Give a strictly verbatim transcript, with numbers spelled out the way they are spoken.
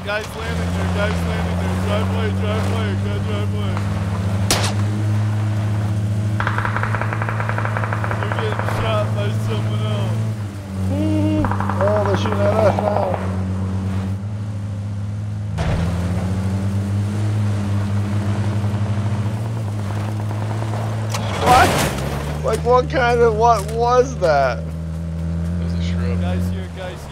Guys landing there, guys landing there. Drive away, drive away, go drive away. They're getting shot by someone else. Oh, they're shooting at us now. What? Like what kind of, what was that? It was a shrub. Guys here, guys here.